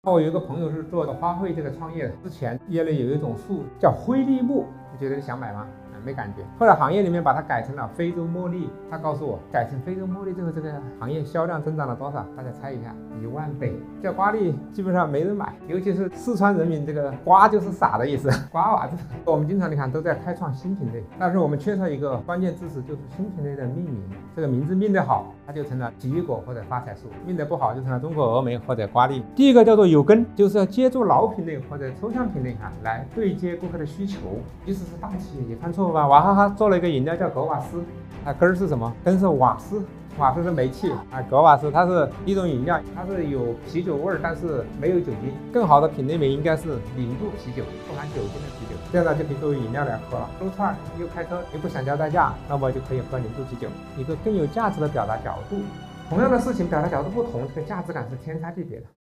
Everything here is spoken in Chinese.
我有一个朋友是做花卉这个创业的，之前业内有一种树叫灰栎木，你觉得想买吗？没感觉。后来行业里面把它改成了非洲茉莉，他告诉我改成非洲茉莉之后，这个行业销量增长了多少？大家猜一下，10000倍。叫瓜粒基本上没人买，尤其是四川人民，这个瓜就是傻的意思，瓜娃子。我们经常你看都在开创新品类，但是我们缺少一个关键知识，就是新品类的命名。这个名字命得好，它就成了奇异果或者发财树；命得不好，就成了中国峨眉或者瓜粒。第一个叫做有根，就是要接住老品类或者抽象品类来对接顾客的需求。即使是大企业也犯错误。娃哈哈做了一个饮料叫格瓦斯，根是什么？根是瓦斯，瓦斯是煤气格瓦斯它是一种饮料，它是有啤酒味，但是没有酒精。更好的品类名应该是0度啤酒，不含酒精的啤酒，这样呢就可以作为饮料来喝了。撸串又开车又不想交代价，那么就可以喝0度啤酒，一个更有价值的表达角度。同样的事情表达角度不同，这个价值感是天差地别的。